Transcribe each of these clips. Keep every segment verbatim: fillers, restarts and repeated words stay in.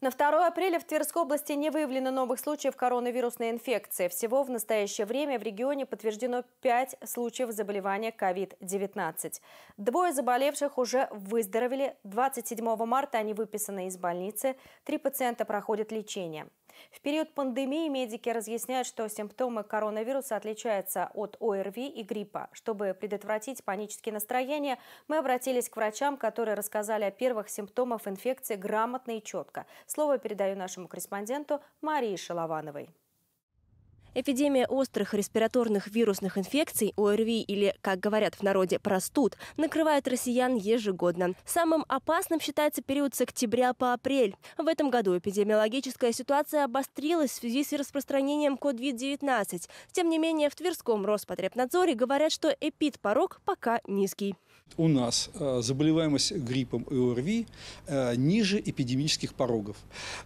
На второе апреля в Тверской области не выявлено новых случаев коронавирусной инфекции. Всего в настоящее время в регионе подтверждено пять случаев заболевания ковид девятнадцать. Двое заболевших уже выздоровели. двадцать седьмого марта они выписаны из больницы. Три пациента проходят лечение. В период пандемии медики разъясняют, что симптомы коронавируса отличаются от ОРВИ и гриппа. Чтобы предотвратить панические настроения, мы обратились к врачам, которые рассказали о первых симптомах инфекции грамотно и четко. Слово передаю нашему корреспонденту Марии Шаловановой. Эпидемия острых респираторных вирусных инфекций, ОРВИ или, как говорят в народе, простуд, накрывает россиян ежегодно. Самым опасным считается период с октября по апрель. В этом году эпидемиологическая ситуация обострилась в связи с распространением ковид девятнадцать. Тем не менее, в Тверском Роспотребнадзоре говорят, что эпидпорог пока низкий. У нас э, заболеваемость гриппом и ОРВИ э, ниже эпидемических порогов.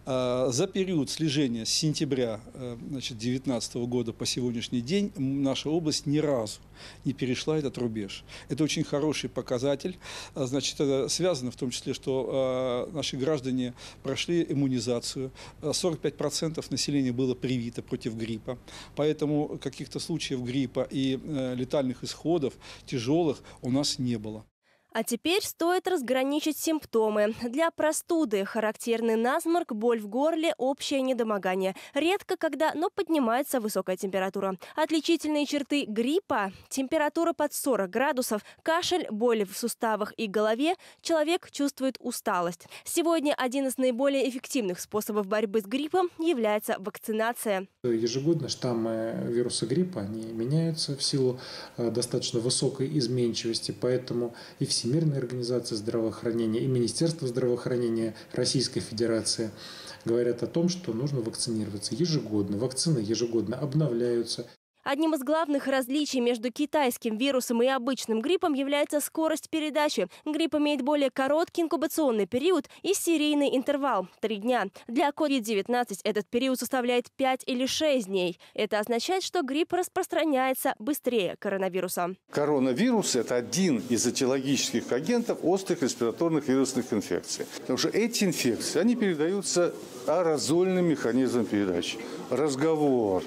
Э, за период слежения с сентября э, две тысячи девятнадцатого года по сегодняшний день наша область ни разу не перешла этот рубеж. Это очень хороший показатель. Значит, это связано в том числе, что э, наши граждане прошли иммунизацию. сорок пять процентов населения было привито против гриппа. Поэтому каких-то случаев гриппа и э, летальных исходов тяжелых у нас не было. А теперь стоит разграничить симптомы. Для простуды характерны насморк, боль в горле, общее недомогание. Редко когда, но поднимается высокая температура. Отличительные черты гриппа – температура под сорок градусов, кашель, боли в суставах и голове, человек чувствует усталость. Сегодня один из наиболее эффективных способов борьбы с гриппом является вакцинация. Ежегодно штаммы вируса гриппа они меняются в силу достаточно высокой изменчивости, поэтому и все Всемирная организация здравоохранения и Министерство здравоохранения Российской Федерации говорят о том, что нужно вакцинироваться ежегодно. Вакцины ежегодно обновляются. Одним из главных различий между китайским вирусом и обычным гриппом является скорость передачи. Грипп имеет более короткий инкубационный период и серийный интервал – три дня. Для ковид девятнадцать этот период составляет пять или шесть дней. Это означает, что грипп распространяется быстрее коронавируса. Коронавирус – это один из этиологических агентов острых респираторных вирусных инфекций. Потому что эти инфекции, они передаются аэрозольным механизмом передачи. Разговор.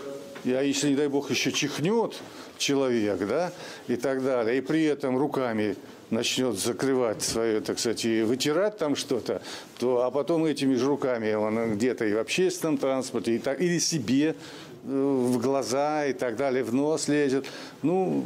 А если, не дай бог, еще чихнет человек, да, и так далее, и при этом руками начнет закрывать свое, так сказать, и вытирать там что-то, то, а потом этими же руками он где-то и в общественном транспорте, и так, или себе в глаза и так далее, в нос лезет. Ну,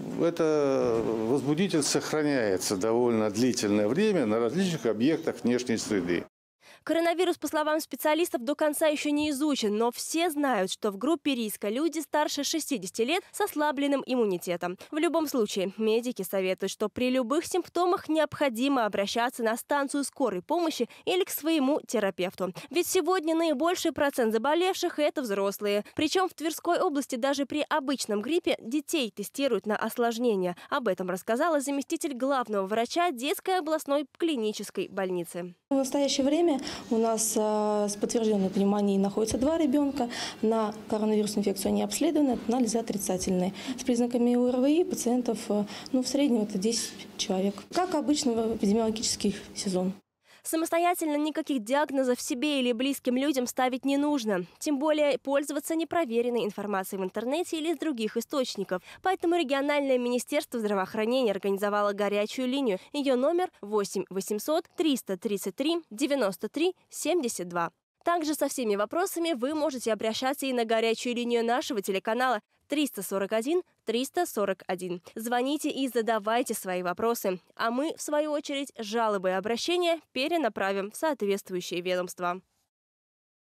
это возбудитель сохраняется довольно длительное время на различных объектах внешней среды. Коронавирус, по словам специалистов, до конца еще не изучен, но все знают, что в группе риска люди старше шестидесяти лет с ослабленным иммунитетом. В любом случае, медики советуют, что при любых симптомах необходимо обращаться на станцию скорой помощи или к своему терапевту. Ведь сегодня наибольший процент заболевших – это взрослые. Причем в Тверской области даже при обычном гриппе детей тестируют на осложнения. Об этом рассказала заместитель главного врача детской областной клинической больницы. В настоящее время у нас с подтвержденной пневмонией находится два ребенка. На коронавирусную инфекцию они обследованы, анализы отрицательные. С признаками ОРВИ пациентов ну, в среднем это десять человек. Как обычно в эпидемиологический сезон. Самостоятельно никаких диагнозов себе или близким людям ставить не нужно. Тем более пользоваться непроверенной информацией в интернете или из других источников. Поэтому региональное министерство здравоохранения организовало горячую линию. Ее номер восемь восемьсот триста тридцать три девяносто три семьдесят два. Также со всеми вопросами вы можете обращаться и на горячую линию нашего телеканала триста сорок один триста сорок один. Звоните и задавайте свои вопросы. А мы, в свою очередь, жалобы и обращения перенаправим в соответствующие ведомства.